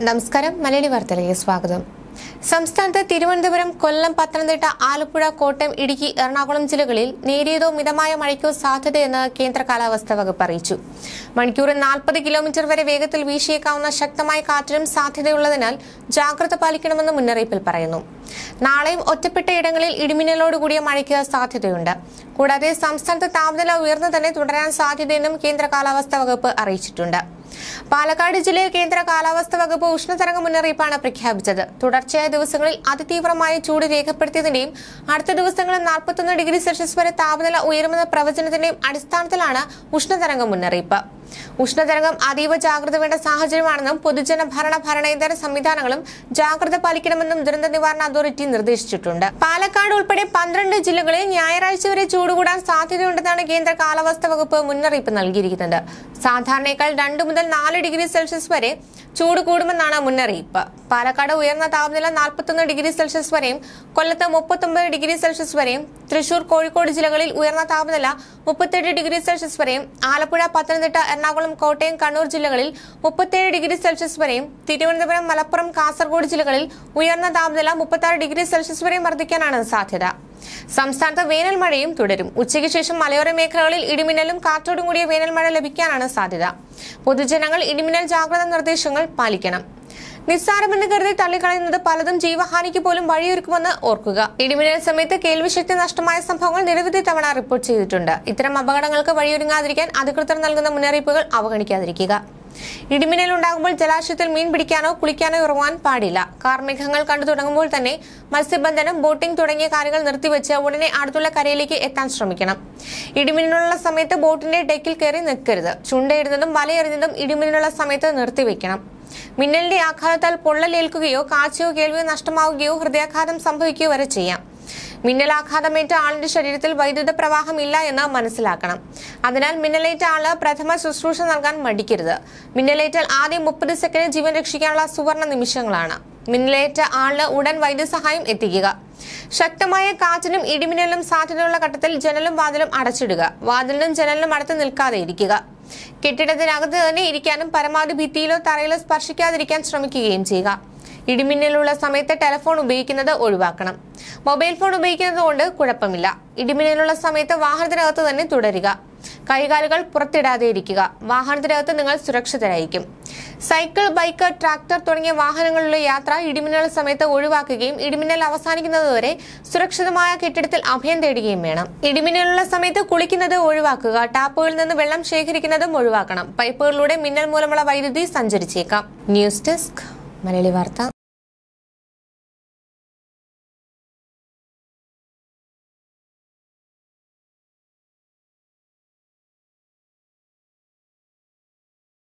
നമസ്കാരം. മലയാളി വാർത്തയിലേക്ക് സ്വാഗതം. സംസ്ഥാനത്ത് തിരുവനന്തപുരം, കൊല്ലം, പത്തനംതിട്ട, ആലപ്പുഴ, കോട്ടയം, ഇടുക്കി, എറണാകുളം ജില്ലകളിൽ നേരിയതോ മിതമായ മഴയ്ക്കോ സാധ്യതയെന്ന് കേന്ദ്ര കാലാവസ്ഥാ വകുപ്പ് അറിയിച്ചു. മണിക്കൂറിൽ 40 കിലോമീറ്റർ വരെ വേഗത്തിൽ വീശിയേക്കാവുന്ന ശക്തമായ കാറ്റിനും സാധ്യതയുള്ളതിനാൽ ജാഗ്രത പാലിക്കണമെന്ന് മുന്നറിയിപ്പിൽ പറയുന്നു. നാളെയും ഒറ്റപ്പെട്ട ഇടങ്ങളിൽ ഇടിമിന്നലോടുകൂടിയ മഴയ്ക്ക് സാധ്യതയുണ്ട്. കൂടാതെ സംസ്ഥാനത്ത് താപനില ഉയർന്നു തന്നെ തുടരാൻ സാധ്യതയെന്നും കേന്ദ്ര കാലാവസ്ഥാ വകുപ്പ് അറിയിച്ചിട്ടുണ്ട്. പാലക്കാട് ജില്ലയിൽ കേന്ദ്ര കാലാവസ്ഥാ വകുപ്പ് ഉഷ്ണതരംഗ മുന്നറിയിപ്പാണ് പ്രഖ്യാപിച്ചത്. തുടർച്ചയായ ദിവസങ്ങളിൽ അതിതീവ്രമായ ചൂട് രേഖപ്പെടുത്തിയതിന്റെയും അടുത്ത ദിവസങ്ങളിൽ 41 ഡിഗ്രി സെൽഷ്യസ് വരെ താപനില ഉയരുമെന്ന പ്രവചനത്തിന്റെയും അടിസ്ഥാനത്തിലാണ് ഉഷ്ണതരംഗ മുന്നറിയിപ്പ്. ഉഷ്ണതരംഗം അതീവ ജാഗ്രത വേണ്ട സാഹചര്യമാണെന്നും പൊതുജന ഭരണേതര സംവിധാനങ്ങളും ജാഗ്രത പാലിക്കണമെന്നും ദുരന്ത നിവാരണ അതോറിറ്റി നിർദ്ദേശിച്ചിട്ടുണ്ട്. പാലക്കാട് ഉൾപ്പെടെ 12 ജില്ലകളിൽ ഞായറാഴ്ച വരെ ചൂട് കൂടാൻ സാധ്യതയുണ്ടെന്നാണ് കേന്ദ്ര കാലാവസ്ഥാ വകുപ്പ് മുന്നറിയിപ്പ് നൽകിയിരിക്കുന്നത്. സാധാരണയേക്കാൾ 2 മുതൽ 4 ഡിഗ്രി സെൽഷ്യസ് വരെ ചൂട് കൂടുമെന്നാണ് മുന്നറിയിപ്പ്. പാലക്കാട് ഉയർന്ന താപനില 41 ഡിഗ്രി സെൽഷ്യസ് വരെയും, കൊല്ലത്ത് 39 ഡിഗ്രി സെൽഷ്യസ് വരെയും, തൃശൂർ, കോഴിക്കോട് ജില്ലകളിൽ ഉയർന്ന താപനില 38 ഡിഗ്രി സെൽഷ്യസ് വരെയും, ആലപ്പുഴ, പത്തനംതിട്ട, എറണാകുളം, കോട്ടയം, കണ്ണൂർ ജില്ലകളിൽ 37 ഡിഗ്രി സെൽഷ്യസ് വരെയും, തിരുവനന്തപുരം, മലപ്പുറം, കാസർഗോഡ് ജില്ലകളിൽ ഉയർന്ന താപനില 36 ഡിഗ്രി സെൽഷ്യസ് വരെയും വർദ്ധിക്കാനാണ് സാധ്യത. സംസ്ഥാനത്ത് വേനൽ മഴയും തുടരും. ഉച്ചയ്ക്ക് ശേഷം മലയോര മേഖലകളിൽ ഇടിമിന്നലും കാറ്റോടും കൂടിയ വേനൽ മഴ ലഭിക്കാനാണ് സാധ്യത. പൊതുജനങ്ങൾ ഇടിമിന്നൽ ജാഗ്രതാ നിർദ്ദേശങ്ങൾ പാലിക്കണം. നിസ്സാരമെന്ന് കരുതി തള്ളിക്കളയുന്നത് പലതും ജീവഹാനിക്ക് പോലും വഴിയൊരുക്കുമെന്ന് ഓർക്കുക. ഇടിമിന്നൽ സമയത്ത് കേൾവിശക്തി നഷ്ടമായ സംഭവങ്ങൾ നിരവധി തവണ റിപ്പോർട്ട് ചെയ്തിട്ടുണ്ട്. ഇത്തരം അപകടങ്ങൾക്ക് വഴിയൊരുങ്ങാതിരിക്കാൻ അധികൃതർ നൽകുന്ന മുന്നറിയിപ്പുകൾ അവഗണിക്കാതിരിക്കുക. ഇടിമിന്നൽ ഉണ്ടാകുമ്പോൾ ജലാശയത്തിൽ മീൻ പിടിക്കാനോ കുളിക്കാനോ ഇറങ്ങാൻ പാടില്ല. കാർമേഘങ്ങൾ കണ്ടു തുടങ്ങുമ്പോൾ തന്നെ മത്സ്യബന്ധനം, ബോട്ടിംഗ് തുടങ്ങിയ കാര്യങ്ങൾ നിർത്തിവെച്ച് ഉടനെ അടുത്തുള്ള കരയിലേക്ക് എത്താൻ ശ്രമിക്കണം. ഇടിമിന്നലുള്ള സമയത്ത് ബോട്ടിന്റെ ഡെക്കിൽ കയറി നിൽക്കരുത്. ചുണ്ടയിടുന്നതും വലയെറിയുന്നതും ഇടിമിന്നലുള്ള സമയത്ത് നിർത്തിവെക്കണം. മിന്നലിന്റെ ആഘാതത്താൽ പൊള്ളലേൽക്കുകയോ കാഴ്ചയോ കേൾവിയോ നഷ്ടമാവുകയോ ഹൃദയാഘാതം സംഭവിക്കുകയോ വരെ ചെയ്യാം. മിന്നലാഘാതമേറ്റ ആളിന്റെ ശരീരത്തിൽ വൈദ്യുത പ്രവാഹം ഇല്ല എന്ന് മനസ്സിലാക്കണം. അതിനാൽ മിന്നലേറ്റ ആള് പ്രഥമ ശുശ്രൂഷ നൽകാൻ മടിക്കരുത്. മിന്നലേറ്റാൽ ആദ്യം 30 സെക്കൻഡ് ജീവൻ രക്ഷിക്കാനുള്ള സുവർണ നിമിഷങ്ങളാണ്. മിന്നലേറ്റ ആളിന് ഉടൻ വൈദ്യസഹായം എത്തിക്കുക. ശക്തമായ കാറ്റിനും ഇടിമിന്നലിനും സാധ്യതയുള്ള ഘട്ടത്തിൽ ജനലും വാതിലും അടച്ചിടുക. വാതിലിനും ജനലിനും അടുത്ത് നിൽക്കാതെ ഇരിക്കുക. കെട്ടിടത്തിനകത്ത് തന്നെ ഇരിക്കാനും പരമാവധി ഭിത്തിയിലോ തറയിലോ സ്പർശിക്കാതിരിക്കാൻ ശ്രമിക്കുകയും ചെയ്യുക. ഇടിമിന്നലുള്ള സമയത്ത് ടെലിഫോൺ ഉപയോഗിക്കുന്നത് ഒഴിവാക്കണം. മൊബൈൽ ഫോൺ ഉപയോഗിക്കുന്നത് കൊണ്ട് കുഴപ്പമില്ല. ഇടിമിന്നലുള്ള സമയത്ത് വാഹനത്തിനകത്ത് തന്നെ തുടരുക. കൈകാലുകൾ പുറത്തിടാതെ ഇരിക്കുക. വാഹനത്തിനകത്ത് നിങ്ങൾ സുരക്ഷിതരായിരിക്കും. സൈക്കിൾ, ബൈക്ക്, ട്രാക്ടർ തുടങ്ങിയ വാഹനങ്ങളിലുള്ള യാത്ര ഇടിമിന്നൽ സമയത്ത് ഒഴിവാക്കുകയും ഇടിമിന്നൽ അവസാനിക്കുന്നതുവരെ സുരക്ഷിതമായ കെട്ടിടത്തിൽ അഭയം തേടുകയും വേണം. ഇടിമിന്നലുള്ള സമയത്ത് കുളിക്കുന്നത് ഒഴിവാക്കുക. ടാപ്പുകളിൽ നിന്ന് വെള്ളം ശേഖരിക്കുന്നതും ഒഴിവാക്കണം. പൈപ്പുകളിലൂടെ മിന്നൽ മൂലമുള്ള വൈദ്യുതി സഞ്ചരിച്ചേക്കാം. ന്യൂസ് ഡെസ്ക്, മലയാളി വാർത്ത.